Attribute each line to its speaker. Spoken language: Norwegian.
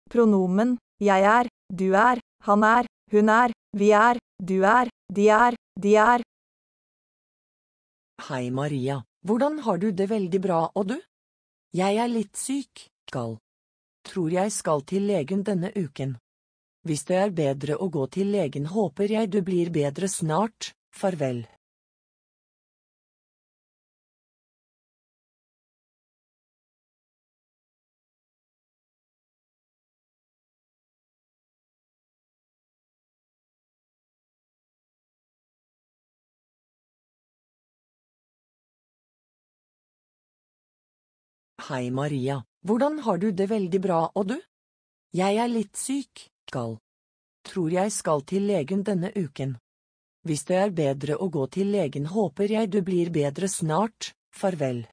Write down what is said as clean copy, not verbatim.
Speaker 1: Pronomen, jeg er, du er, han er, hun er, vi er, du er, de er, de er.
Speaker 2: Hei Maria, hvordan har du det? Veldig bra, og du? Jeg er litt syk, Tror jeg skal til legen denne uken. Hvis det er bedre å gå til legen, håper jeg du blir bedre snart, farvel. Hei Maria, hvordan har du det? Veldig bra, og du? Jeg er litt syk, Tror jeg skal til legen denne uken. Hvis det er bedre å gå til legen, håper jeg du blir bedre snart, farvel.